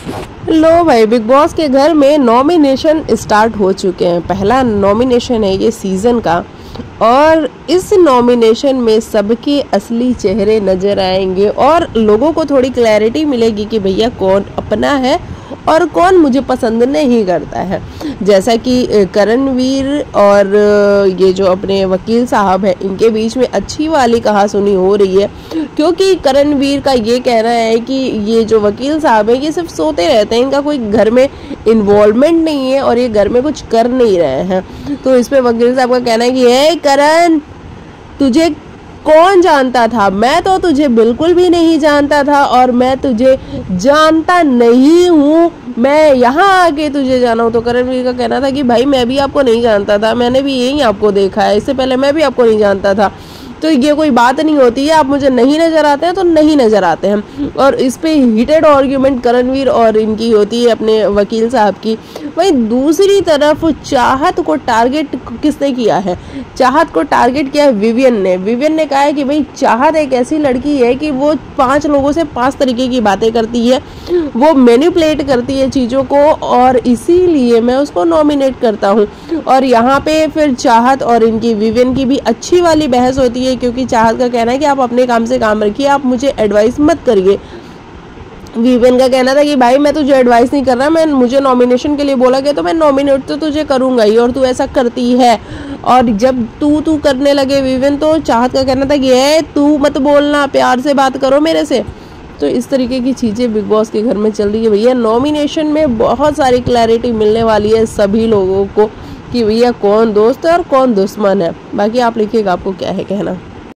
लो भाई, big boss के घर में नॉमिनेशन स्टार्ट हो चुके हैं। पहला नॉमिनेशन है ये सीज़न का, और इस नॉमिनेशन में सबके असली चेहरे नज़र आएंगे और लोगों को थोड़ी क्लैरिटी मिलेगी कि भैया कौन अपना है और कौन मुझे पसंद नहीं करता है। जैसा कि करणवीर और ये जो अपने वकील साहब हैं, इनके बीच में अच्छी वाली कहासुनी हो रही है, क्योंकि करणवीर का ये कहना है कि ये जो वकील साहब हैं ये सिर्फ सोते रहते हैं, इनका कोई घर में इन्वॉल्वमेंट नहीं है और ये घर में कुछ कर नहीं रहे हैं। तो इस पे वकील साहब का कहना है कि हे करण, तुझे कौन जानता था? मैं तो तुझे बिल्कुल भी नहीं जानता था और मैं तुझे जानता नहीं हूँ, मैं यहाँ आके तुझे जाना हूँ। तो करणवीर का कहना था कि भाई मैं भी आपको नहीं जानता था, मैंने भी यही आपको देखा है, इससे पहले मैं भी आपको नहीं जानता था, तो ये कोई बात नहीं होती है, आप मुझे नहीं नज़र आते हैं तो नहीं नज़र आते हैं। और इस पे हीटेड आर्ग्यूमेंट करणवीर और इनकी होती है अपने वकील साहब की। वहीं दूसरी तरफ चाहत को टारगेट किसने किया है? चाहत को टारगेट किया है विवियन ने। विवियन ने कहा है कि भाई चाहत एक ऐसी लड़की है कि वो 5 लोगों से 5 तरीके की बातें करती है, वो मैनिपुलेट करती है चीज़ों को, और इसीलिए मैं उसको नॉमिनेट करता हूँ। और यहाँ पे फिर चाहत और इनकी विवियन की भी अच्छी वाली बहस होती है, क्योंकि चाहत का कहना है कि आप अपने काम से काम रखिए, आप मुझे एडवाइस मत करिए। विवियन का कहना था कि भाई मैं तुझे एडवाइस नहीं कर रहा, मैं मुझे नॉमिनेशन के लिए बोला गया तो मैं नॉमिनेट तो तुझे करूंगा ही, और तू ऐसा करती है। और जब तू करने लगे विवियन, तो चाहत का कहना था कि तू मत बोलना, प्यार से बात करो मेरे से। तो इस तरीके की चीज़ें बिग बॉस के घर में चल रही है भैया। नॉमिनेशन में बहुत सारी क्लैरिटी मिलने वाली है सभी लोगों को कि भैया कौन दोस्त है और कौन दुश्मन है। बाकी आप लिखिएगा, आपको क्या है कहना।